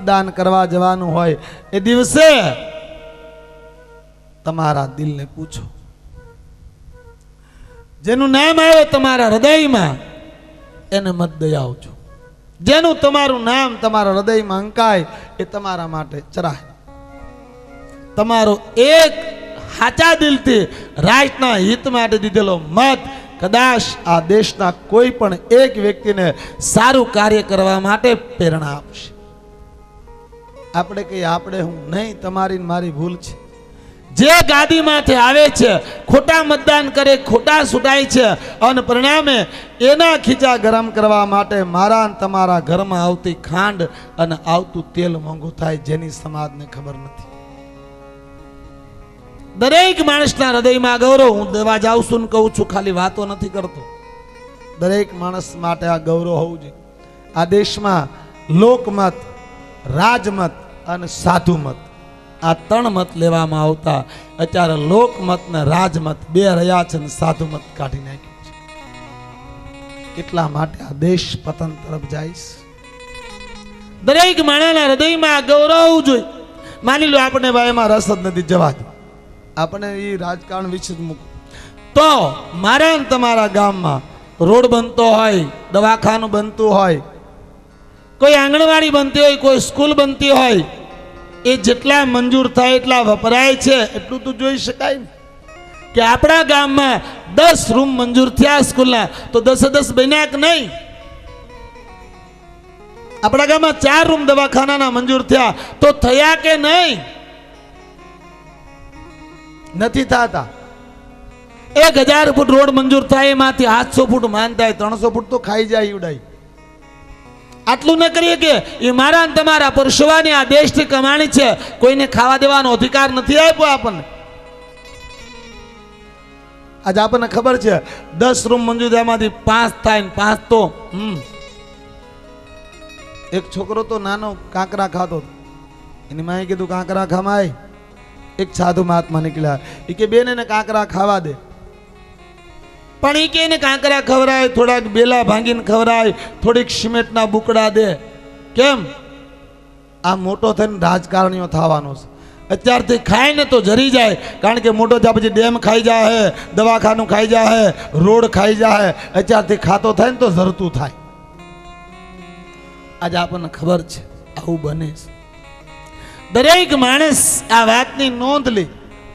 મતદાન કરવા જવાનું હોય એ દિવસે તમારા દિલને પૂછો, જેનું નામ આવે તમારા હૃદયમાં એને મત દઈ આવજો. જેનું તમારું નામ તમારા હૃદયમાં અંકાય એ તમારા માટે ચરાય. તમારો એક સાચા દિલથી રાષ્ટ્રના હિત માટે દીધેલો મત કદાચ આ દેશના કોઈ પણ એક વ્યક્તિને સારું કાર્ય કરવા માટે પ્રેરણા આપશે. આપણે કહીએ આપણે હું નહીં, તમારી મારી ભૂલ છે. જે ગાદીમાંથી આવે છે, ખોટા મતદાન કરે, ખોટા છૂટાય છે અને પરિણામે એના ખીચા ગરમ કરવા માટે મારા અને તમારા ઘરમાં આવતી ખાંડ અને આવતું તેલ મોંઘું થાય, જેની સમાજને ખબર નથી. દરેક માણસના હૃદયમાં ગૌરવ, હું દેવા જાઉં છું ને કહું છું, ખાલી વાતો નથી કરતો. દરેક માણસ માટે આ ગૌરવ હોવું જોઈએ. આ દેશમાં લોકમત, રાજમત અને સાધુમત આ ત્રણ મત લેવામાં આવતા. અત્યારે લોકમત ને રાજમત બે રહ્યા છે ને સાધુમત કાઢી નાખ્યું છે. એટલા માટે આ દેશ પતન તરફ જાય છે. દરેક માણસના હૃદયમાં આ ગૌરવ હોવું જોઈએ. માની લો આપણે ભાઈ એમાં રસ જ નથી, જવા દો, આપણે એ રાજકારણ વિશે જ મૂકો. તો મારા ને તમારા ગામમાં રોડ બનતો હોય, દવાખાનું બનતું હોય, કોઈ આંગણવાડી બનતી હોય, કોઈ સ્કૂલ બનતી હોય, એ જેટલા મંજૂર થાય એટલા વપરાય છે એટલું તો જોઈ શકાય ને. કે આપણા ગામમાં 10 રૂમ મંજૂર થયા સ્કૂલના, તો 10 બન્યા કે નહીં? આપણા ગામમાં 4 રૂમ દવાખાનાના મંજૂર થયા તો થયા કે નહીં? નથી થતા. 1000 ફૂટ રોડ મંજૂર થાય એમાંથી 800 ફૂટ માન થાય, 300 ફૂટ તો ખાઈ જાય ઉડાઈ. આટલું ન કરીએ કે એ મારા ને તમારા પરસેવાની આ દેશની કમાણી છે, કોઈને ખાવા દેવાનો અધિકાર નથી આપ્યો આપણને. આજે આપણને ખબર છે 10 રૂમ મંજૂર થયામાંથી 5 થાય ને 5 તો એક છોકરો તો નાનો કાંકરા ખાતો, એની માએ કીધું કાંકરા ખમાય. એક સાધુ મહાત્મા નીકળ્યા, એ કે બેન એને કાંકરા ખાવા દે. પણ એ કે એને કાંકરા ખવડાય, થોડાક બેલા ભાંગીને ખવડાય, થોડીક સિમેન્ટના બુકડા દે. કેમ? આ મોટો થઈને રાજકારણીઓ થવાનો છે. અત્યારથી ખાય ને તો જરી જાય, કારણ કે મોટો થયા પછી ડેમ ખાઈ જાય, દવાખાનું ખાઈ જાય, રોડ ખાઈ જાય. અત્યારથી ખાતો થાય ને તો જરતું થાય. આજે આપણને ખબર છે આવું બને છે. દરેક માણસ આ વાતની નોંધ લે.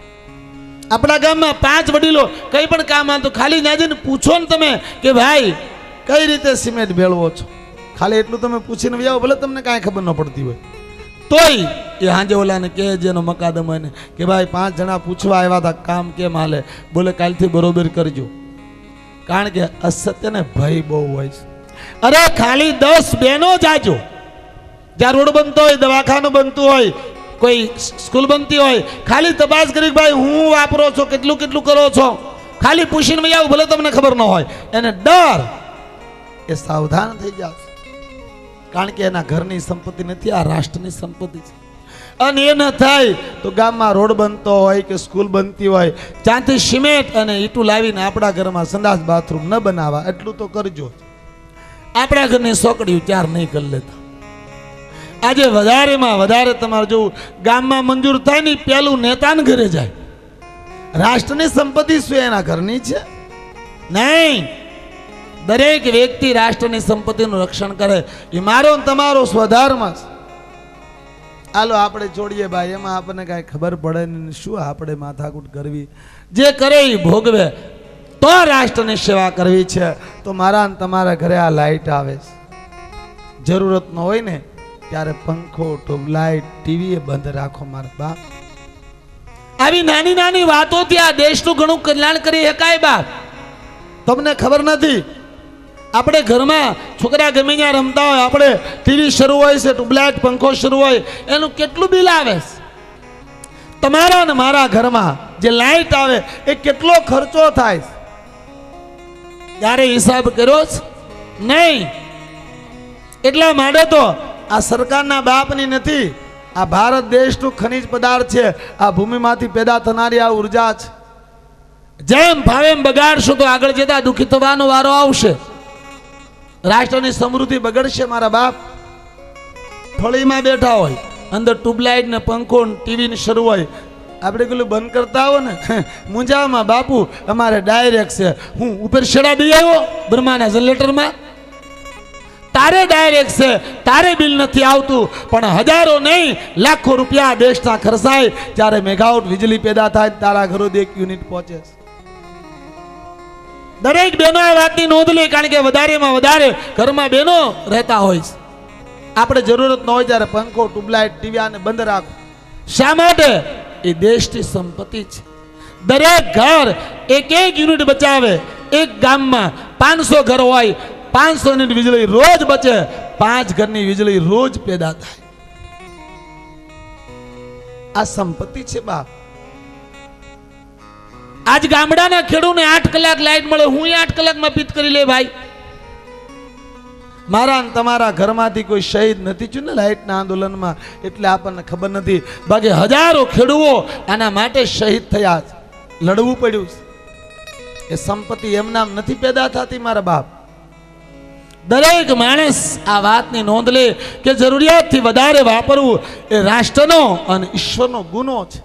આપણા ગામમાં 5 વડીલો કઈ પણ કામ આવતું ખાલી ના જઈને પૂછો ને તમે કે ભાઈ કઈ રીતે સિમેન્ટ ભેળવો છો, ખાલી એટલું તમે પૂછીને જાઓ, ભલે તમને કાંઈ ખબર ન પડતી હોય તોય એ હાંજે ઓલાને કહે જેનો મકાદમ હોય ને કે ભાઈ 5 જણા પૂછવા આવ્યા હતા, કામ કેમ હાલે? બોલે કાલથી બરોબર કરજો. કારણ કે અસત્યને ભય બહુ હોય છે. અરે ખાલી 10 બહેનો જાજો, જ્યાં રોડ બનતો હોય, દવાખાનું બનતું હોય, કોઈ સ્કૂલ બનતી હોય, ખાલી તપાસ કરી ભાઈ હું વાપરો છો, કેટલું કેટલું કરો છો, ખાલી પૂછીને ભાઈ આવું, ભલે તમને ખબર ન હોય. એને ડર, એ સાવધાન થઈ જશે. કારણ કે એના ઘરની સંપત્તિ નથી, આ રાષ્ટ્રની સંપત્તિ છે. અને એ ન થાય તો ગામમાં રોડ બનતો હોય કે સ્કૂલ બનતી હોય, ત્યાંથી સિમેન્ટ અને ઈટું લાવીને આપણા ઘરમાં સંડાસ બાથરૂમ ન બનાવવા, એટલું તો કરજો. આપણા ઘરની સોકડીઓ 4 નહીં કરી લેતા. આજે વધારેમાં વધારે તમારે જો ગામમાં મંજૂર થાય ને પેલું નેતાને ઘરે જાય. રાષ્ટ્રની સંપત્તિ શું એના ઘરની છે? નહીં. દરેક વ્યક્તિ રાષ્ટ્રની સંપત્તિનું રક્ષણ કરે. એ મારો તમારો સ્વધર્મ છે. હાલો આપણે છોડીએ ભાઈ, એમાં આપણને કાંઈ ખબર પડે ને શું આપણે માથાકૂટ કરવી. જે કરે એ ભોગવે. તો રાષ્ટ્રની સેવા કરવી છે તો મારા ને તમારા ઘરે આ લાઈટ આવે છે, જરૂરત ન હોય ને ત્યારે પંખો, ટ્યુબલાઇટ, ટીવી એ બંધ રાખો મારા બાપ. આવી નાની નાની વાતોથી આ દેશનું ઘણું કલ્યાણ કરી શકાય બાપ. તમને ખબર નથી, આપણે ઘરમાં છોકરા ગમે ત્યાં રમતા હોય, આપણે ટીવી શરૂ હોય છે, ટ્યુબલાઇટ, પંખો શરૂ હોય, એનું કેટલું બિલ આવે છે? તમારા ને મારા ઘરમાં જે લાઈટ આવે એ કેટલો ખર્ચો થાય? ત્યારે હિસાબ કર્યો જ નહીં. એટલા માટે તો આ સરકારના બાપની નથી, આ ભારત દેશનું ખનિજ પદાર્થ છે, આ ભૂમિમાંથી પેદા થનારી આ ઉર્જા છે. જેમ ભાવે એમ બગાડશો તો આગળ જતા દુઃખી થવાનો વારો આવશે. રાષ્ટ્રની સમૃદ્ધિ બગડશે મારા બાપ. થોડીમાં બેઠા હોય, અંદર ટ્યુબલાઇટ ને પંખો ને ટીવી ને શરૂ હોય, આપણે પેલું બંધ કરતા આવો ને મુંજામાં બાપુ અમારે ડાયરેક્ટ છે, હું ઉપર શેડા દઈ આવ્યો બ્રહ્માના જનરેટરમાં, તારે ડાયરેક્ટ છે, તારે બિલ નથી આવતું, પણ હજારો નહીં લાખો રૂપિયા દેશના ખર્ચાય ત્યારે મેગાવોટ વીજળી પેદા થાય, તારા ઘરો 1 યુનિટ પહોંચે. દરેક બહેનો આ વાતની નોંધ લે, કારણ કે વધારેમાં વધારે ઘરમાં બહેનો રહેતા હોય છે. આપણે જરૂરત ન હોય ત્યારે પંખો ટ્યુબલાઇટ ટીવી આને બંધ રાખો. શા માટે? એ દેશની સંપત્તિ છે. દરેક ઘર 1 યુનિટ બચાવે. એક ગામમાં 500 ઘર હોય, 500 યુનિટ વીજળી રોજ બચે, 5 ઘરની વીજળી રોજ પેદા થાય. આ સંપત્તિ છે બાપ. આજ ગામડાના ખેડૂતને 8 કલાક લાઈટ મળે, હું 8 કલાકમાં પીત કરી લે ભાઈ. મારા ને તમારા ઘરમાંથી કોઈ શહીદ નથી થયું ને લાઈટના આંદોલનમાં, એટલે આપણને ખબર નથી. બાકી હજારો ખેડૂતો આના માટે શહીદ થયા છે, લડવું પડ્યું છે. એ સંપત્તિ એમના નથી પેદા થતી મારા બાપ. દરેક માણસ આ વાતની નોંધ લે કે જરૂરિયાતથી વધારે વાપરવું એ રાષ્ટ્રનો અને ઈશ્વરનો ગુનો છે.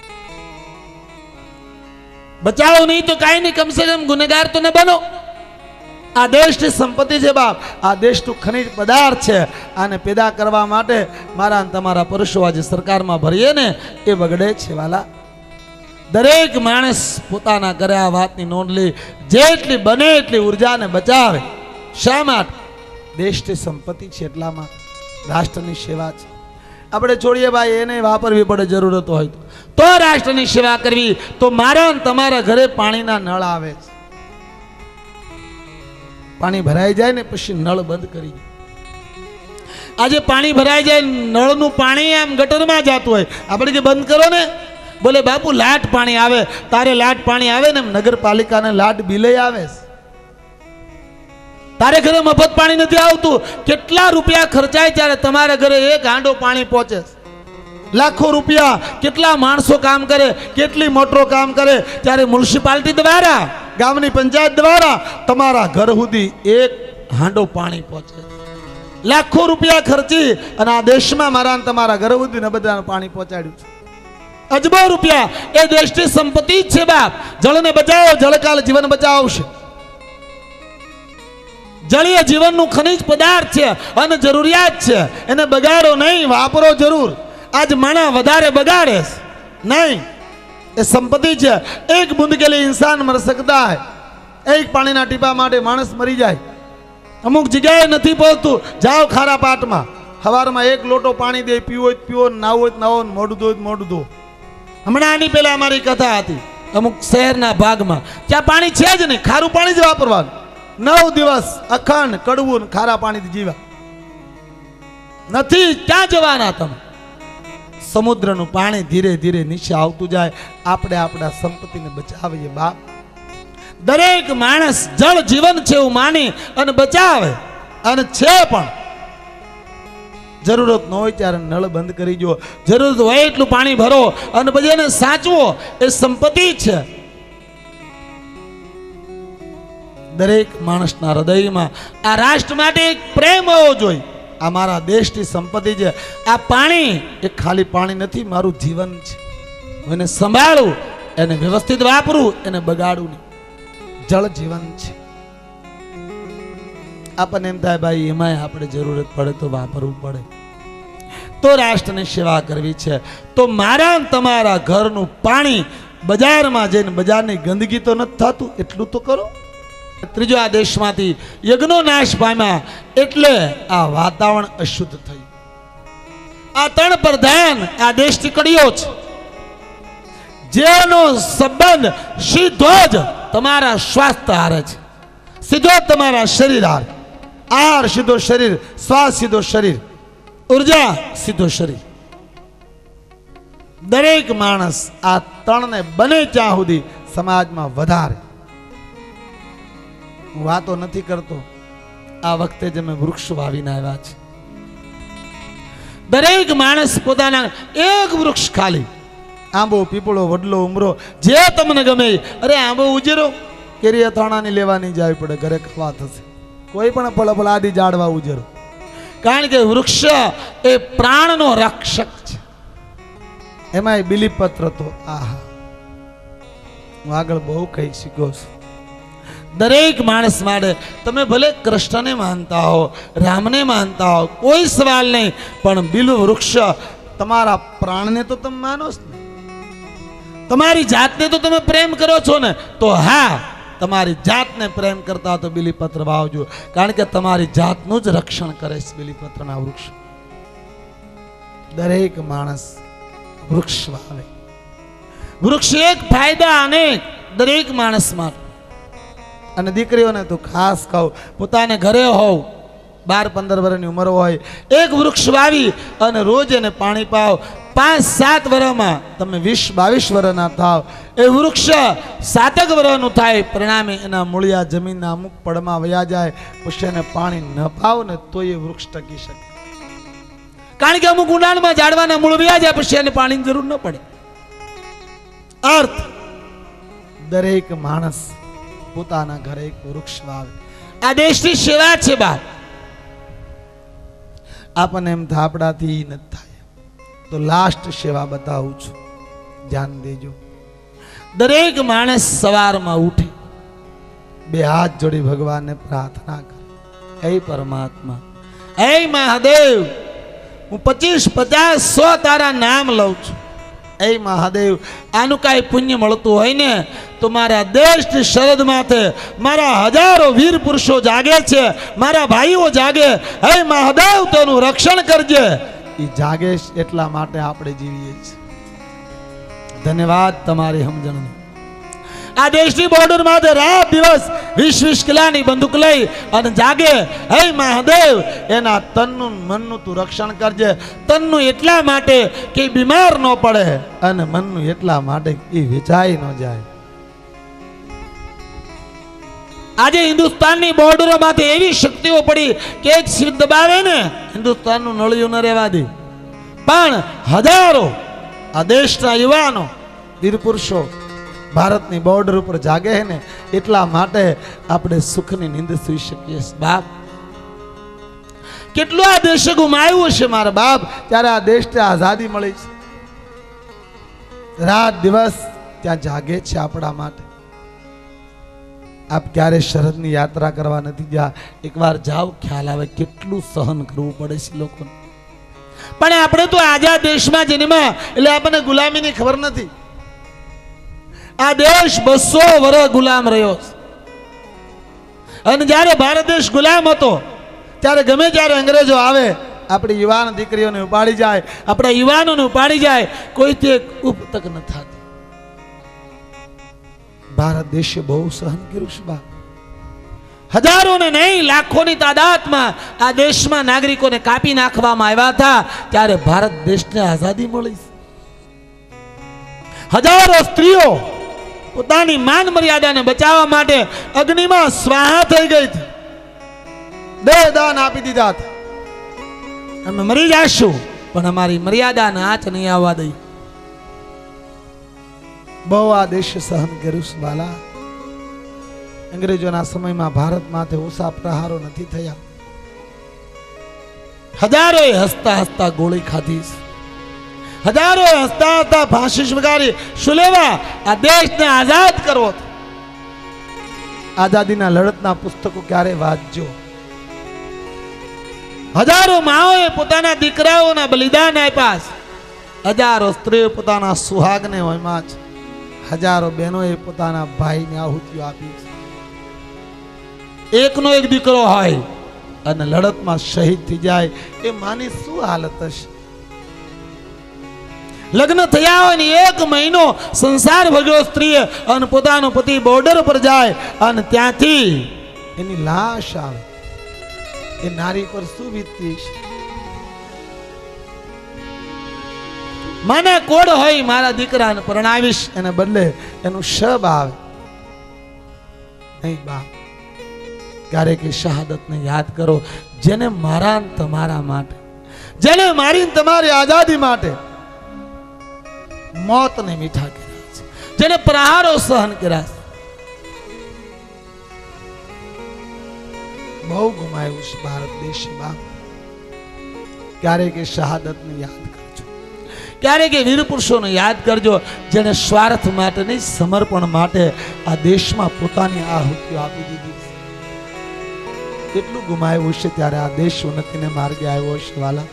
બચાવો નહીં તો કાંઈ નહીં, કમસે કમ ગુનેગાર તો ન બનો. આ દેશની સંપત્તિ છે બાપ, આ દેશનું ખનિજ પદાર્થ છે. આને પેદા કરવા માટે મારા અને તમારા પરુષો આજે સરકારમાં ભરીએ ને એ બગડે છે વાલા. દરેક માણસ પોતાના ઘરે આ વાતની નોંધ લે, જેટલી બને એટલી ઉર્જાને બચાવે. શા માટે? દેશની સંપત્તિ છે એટલામાં, રાષ્ટ્રની સેવા છે. આપણે છોડીએ ભાઈ, એને વાપરવી પડે જરૂરત હોય તો રાષ્ટ્રની સેવા કરવી. તો મારા અને તમારા ઘરે પાણીના નળ આવે છે, પાણી ભરાઈ જાય ને પછી નળ બંધ કરી. આજે પાણી ભરાઈ જાય, નળનું પાણી આમ ગટરમાં જતું હોય, આપણે કે બંધ કરો ને, બોલે બાપુ લાટ પાણી આવે. તારે લાટ પાણી આવે ને નગરપાલિકાને લાટ બિલે આવે, તારે ઘરે મફત પાણી નથી આવતું. કેટલા રૂપિયા ખર્ચાય ત્યારે તમારા ઘરે 1 હાંડો પાણી પહોંચે. લાખો રૂપિયા, કેટલા માણસો કામ કરે, કેટલી મોટરો કામ કરે, ત્યારે મ્યુનિસિપાલિટી દ્વારા, ગામની પંચાયત દ્વારા તમારા ઘર સુધી 1 હાંડો પાણી પહોંચે. લાખો રૂપિયા ખર્ચી અને આ દેશમાં મારા તમારા ઘર સુધી બધાને પાણી પહોંચાડ્યું છે. અજબો રૂપિયા. એ દેશની સંપત્તિ જ છે બાપ. જળને બચાવો, જળકાલ જીવન બચાવશે. જળીય જીવનનું ખનિજ પદાર્થ છે અને જરૂરિયાત છે, એને બગાડો નહીં, વાપરો જરૂર. આજ માણા વધારે બગાડે નહીં, એ સંપત્તિ છે. 1 બૂંદ કે લીએ इंसान मर सकता है. 1 પાણીના ટીપા માટે માણસ મરી જાય. અમુક જગ્યાએ નથી પહોંચતું, જાઓ ખારા પાટમાં, સવારમાં 1 લોટો પાણી દે, પીવો હોય પીવો, નાવો હોય નાવો, મોઢું ધો મોઢું ધો. હમણાં આની પહેલા અમારી કથા હતી અમુક શહેરના ભાગમાં, ત્યાં પાણી છે જ નહીં, ખારું પાણી જ વાપરવાનું. 9 દિવસ અખંડ કડવું ખારા પાણીથી જીવા નથી. ક્યાં જવાના તમે? સમુદ્રનું પાણી ધીરે ધીરે નીચે આવતું જાય. આપણે આપણા સંપત્તિને બચાવીએ બાપ. દરેક માણસ જળ જીવન છે એવું માની અને બચાવે, અને છે પણ જરૂરત ન હોય ત્યારે નળ બંધ કરી દો. જરૂરત હોય એટલું પાણી ભરો અને પછી એને સાચવો. એ સંપત્તિ છે. દરેક માણસના હૃદયમાં આ રાષ્ટ્ર માટે એક પ્રેમ હોવો જોઈએ. આ મારા દેશની સંપત્તિ છે. આ પાણી એ ખાલી પાણી નથી, મારું જીવન છે. હું એને સંભાળું, એને વ્યવસ્થિત વાપરું, એને બગાડું નહીં. જળ જીવન છે. આપણને એમ થાય ભાઈ એમાંય આપણે જરૂરત પડે તો વાપરવું પડે. તો રાષ્ટ્રની સેવા કરવી છે તો મારા તમારા ઘરનું પાણી બજારમાં જઈને બજારની ગંદકી તો નથી થતું એટલું તો કરો. ત્રીજો, આ દેશમાંથી યજ્ઞનો નાશ પામ્યા એટલે આ વાતાવરણ અશુદ્ધ થયું. આ 3 પ્રધાન આ દેશની કડીઓ છે, જેનો સંબંધ સીધો જ તમારા સ્વાસ્થ્ય હારે છે, સીધો જ તમારા શરીર હારે. આહાર સીધો શરીર, શ્વાસ સીધો શરીર, ઉર્જા સીધો શરીર. દરેક માણસ આ 3ને બને ત્યાં સુધી સમાજમાં વધારે. હું વાતો નથી કરતો, આ વખતે જ અમે વૃક્ષ વાવીને આવ્યા છે. દરેક માણસ પોતાના એક વૃક્ષ ખાલી, આંબો, પીપળો, વડલો, ઉમરો, જે તમને ગમે. અરે આંબો ઉજેરો, કેરી અથાણાની લેવાની જાય પડે, ઘરે ખાવા થશે. કોઈ પણ ફળાદી ઝાડવા ઉજેરો. કારણ કે વૃક્ષ એ પ્રાણનો રક્ષક છે. એમાં બિલીપત્ર તો આહા, હું આગળ બહુ કહી શીખ્યો છું. દરેક માણસ માટે તમે ભલે કૃષ્ણને માનતા હો, રામને માનતા હો, કોઈ સવાલ નહીં, પણ બિલ્વ વૃક્ષ તમારા પ્રાણને તો તમે માનો છો ને, તમારી જાતને તો તમે પ્રેમ કરો છો ને, તો હા, તમારી જાતને પ્રેમ કરતા તો બિલીપત્ર વાવજો, કારણ કે તમારી જાતનું જ રક્ષણ કરે છે બિલીપત્રના વૃક્ષ. દરેક માણસ વૃક્ષ વાવે. વૃક્ષ એક ફાયદા અનેક દરેક માણસ માટે. અને દીકરીઓને તો ખાસ કહું, પોતાને ઘરે હોવ, 12-15 વર્ષની ઉંમર હોય, એક વૃક્ષ વાવી અને રોજ એને પાણી પાવ. 5-7 વર્ષમાં તમે 20-22 વર્ષના થાવ, એ વૃક્ષ 7 વર્ષનું થાય, પરિણામે એના મૂળિયા જમીનના અમુક પડમાં વયા જાય, પછી એને પાણી ન પાવ ને તો એ વૃક્ષ ટકી શકે. કારણ કે અમુક ઊંડાણમાં ઝાડવાના મૂળ વયા જાય, પછી એને પાણીની જરૂર ન પડે. અર્થ, દરેક માણસ પોતાના ઘરે એક વૃક્ષ વાવે. આ દેશની સેવા છે બાપ. આપણને એમ થાય આપણાથી નથી થાય, તો લાસ્ટ સેવા બતાવું છું, ધ્યાન દેજો. દરેક માણસ સવારમાં ઉઠે, 2 હાથ જોડી ભગવાનને પ્રાર્થના કરે, હે પરમાત્મા, હે મહાદેવ, હું 25, 50, 100 તારા નામ લઉં છું. હે મહાદેવ, આનું કાંઈ પુણ્ય મળતું હોય ને તો મારા દેશની શરદ માથે મારા હજારો વીર પુરુષો જાગે છે, મારા ભાઈઓ જાગે, હે મહાદેવ તેનું રક્ષણ કરજે. એ જાગે એટલા માટે આપણે જીવીએ છીએ. ધન્યવાદ તમારી સમજણનો. આ દેશની બોર્ડર માથે રાત દિવસ 20-20 કિલ્લાની બંદૂક લઈ અને જાગે, હે મહાદેવ એના તનનું મનનું તું રક્ષણ કરજે. તનનું એટલા માટે કે બીમાર ન પડે, અને મનનું એટલા માટે કે વેચાઈ ન જાય. આજે હિન્દુસ્તાનની બોર્ડરો માંથી એવી શક્તિઓ પડી કે એક સિદ્ધ દબાવે ને હિન્દુસ્તાનનું નળિયું ન રહેવા દે. પણ હજારો આ દેશના યુવાનો વીર પુરુષો ભારતની બોર્ડર ઉપર જાગે છે ને, એટલા માટે આપણે સુખની નીંદ સુઈ શકીએ. બાપ, કેટલું આ દેશે ગુમાવ્યું છે મારા બાપ, ત્યારે આ દેશને આઝાદી મળી છે. રાત દિવસ ત્યાં જાગે છે આપણા માટે. આપ ક્યારે શરદની યાત્રા કરવા નથી ગયા, એકવાર જાઓ, ખ્યાલ આવે કેટલું સહન કરવું પડે છે લોકોને. પણ આપણે તો આઝાદ દેશમાં જન્મ્યા એટલે આપણને ગુલામીની ખબર નથી. આ દેશ 200 વર્ષ ગુલામ રહ્યો છે. અને જ્યારે ભારત દેશ ગુલામ હતો ત્યારે ગમે ત્યારે અંગ્રેજો આવે, આપણી યુવાન દીકરીઓને ઉપાડી જાય, આપણા યુવાનોને ઉપાડી જાય, કોઈથી એક ઉપતક ન થતી. ભારત દેશે બહુ સહન કર્યું છે બા. હજારોને નહીં લાખોની તાદાદમાં આ દેશમાં નાગરિકોને કાપી નાખવામાં આવ્યા હતા, ત્યારે ભારત દેશને આઝાદી મળી. હજારો સ્ત્રીઓ પોતાની માન મર્યાદાને બચાવવા માટે અગ્નિમાં સ્વાહા થઈ ગઈ હતી, દેહદાન આપી દીધા હતા. અમે મરી જઈશું પણ અમારી મર્યાદાને આંચ નહીં આવવા દઈ. બહુ આ દેશે સહન કર્યું છે બાલા. અંગ્રેજોના સમયમાં ભારત માથે ઓછા પ્રહારો નથી થયા. હજારોએ હસતા હસતા ગોળી ખાધી, હજારોએ હસતા હસતા ફાંસી સ્વીકારી. શું લેવા? આ દેશને આઝાદ કરવો. આઝાદીના લડતના પુસ્તકો ક્યારે વાંચજો. હજારો માઓએ પોતાના દીકરાઓના બલિદાન આપ્યા છે. હજારો સ્ત્રીઓ પોતાના સુહાગને હોયમાં છે. હજારો બહેનોએ પોતાના ભાઈને આહુતિઓ આપી છે. એકનો એક દીકરો હોય અને લડતમાં શહીદ થઈ જાય, એ માની શું હાલત હશે? લગ્ન થયા હોય ને 1 મહિનો સંસાર ભોગવ્યો સ્ત્રીએ, અને પોતાનો પતિ બોર્ડર પર જાય અને ત્યાંથી એની લાશ આવે, એ નારી પર શું વીતતી છે? મને કોડ હોય મારા દીકરાને પરણાવીશ, એને બદલે એનું શબ આવે. નહીં બાપ, ક્યારેક એ શહાદતને યાદ કરો, જેને મારા તમારા માટે, જેને મારી તમારી આઝાદી માટે મોતને મીઠા કર્યા છે, જેને પ્રહારો સહન કર્યા છે. બહુ ગુમાવ્યું છે ભારત દેશ બાપ. ક્યારેક એ શહાદતને યાદ કરજો, ક્યારેક એ વીર પુરુષોને યાદ કરજો જેણે સ્વાર્થ માટે નહીં, સમર્પણ માટે આ દેશમાં પોતાની આહુતિઓ આપી દીધી. કેટલું ગુમાવ્યું છે ત્યારે આ દેશ ઉન્નતિને માર્ગે આવ્યો છે વાલા.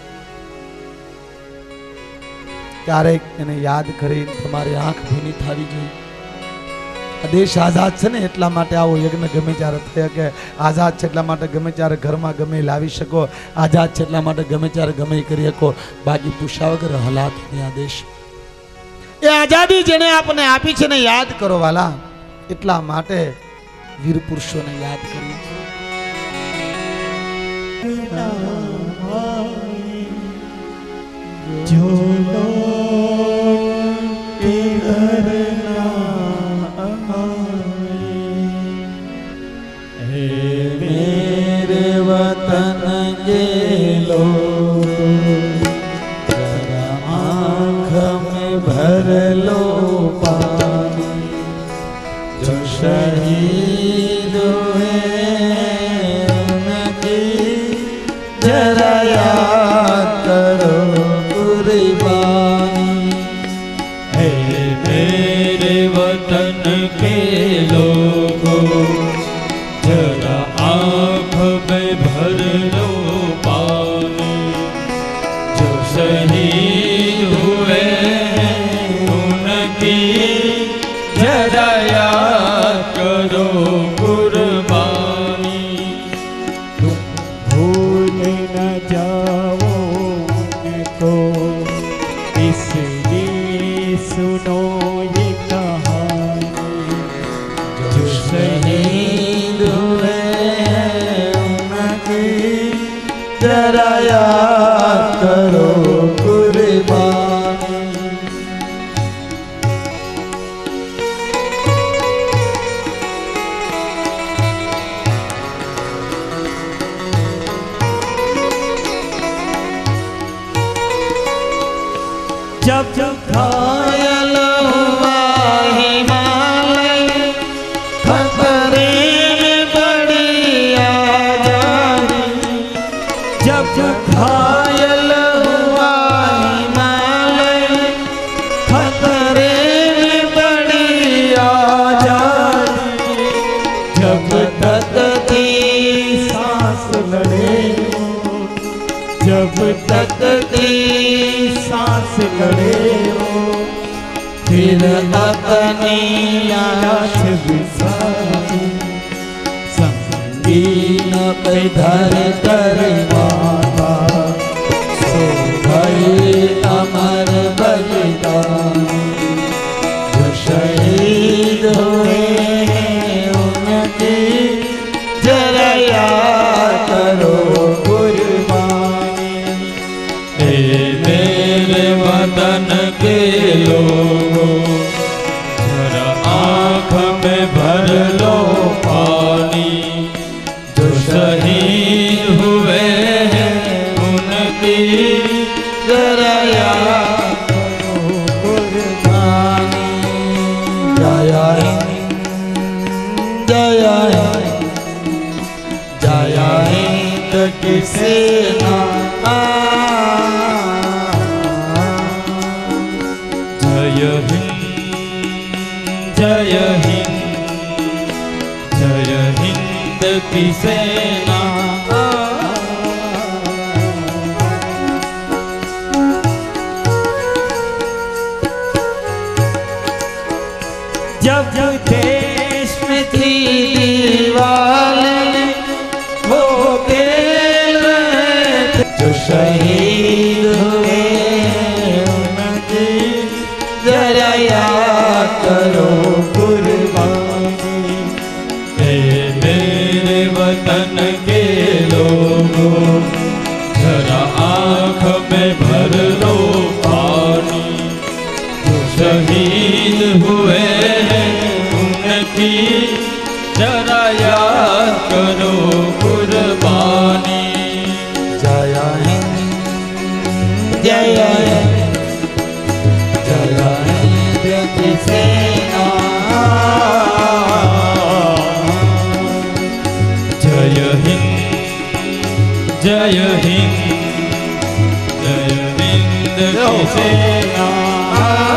ક્યારેક એને યાદ કરી તમારી આંખ ભીની થવી જોઈએ. આ દેશ આઝાદ છે ને એટલા માટે આવો યજ્ઞ ગમે ત્યારે થયા કે આઝાદ છે એટલા માટે ગમે ત્યારે ઘરમાં ગમે લાવી શકો, આઝાદ છે એટલા માટે ગમે ત્યારે ગમે કરી શકો. બાકી પૂછ્યા વગર હલાત નહીં આ દેશ. એ આઝાદી જેને આપણને આપી છે ને યાદ કરો વાલા. એટલા માટે વીર પુરુષોને યાદ કરીએ. जो लोग किधर ना आए, मेरे वतन के लोग जरा आँख में भर लो पानी, जो शहीद हुए उनकी जरा याद करो कुर्बानी. है मेरे वतन के लोगों जरा आँख में भर लो पानी, जो शहीद हुए उनकी जरा याद करो कुर्बानी. तुम भूल न जाओ उनको, इसलिए सुनो ये कहानी, जो शहीद हुए उनकी जरा याद करो कुर्बानी. जब जब घायल हुआ हिमालय, खतरे में पड़ी आजादी. जब जब घायल हुआ हिमालय, खतरे में पड़ी आजादी. जब तक थी सांस लड़े, जब तक थी सांस लड़े हो, फिर अपनी लाश बिसारी संगीन पे धर कर माता, सो गए अमर बलिदानी. जो शहीद हुए उनकी जरा याद करो कुर्बानी. मेरे वतन के लोगों जरा आँख में भर लो पानी, जो शहीद हुए हैं उनकी जरा याद करो कुर्बानी. जय हिंद जय हिंद जय हिंद की सेना, जय हिंद जय हिंद की सेना. जब जब देश में थी दीवारें, वो खेल रहे थे, जो शहीद हुए उनकी जरा याद करो कुर्बानी. मेरे वतन के लोगों जरा आँख में भर लो पानी, जो शहीद हुए उनकी जरा याद करो कुर्बानी. जय हिंद जय हिंद जय हिंद की सेना, जय हिंद सेना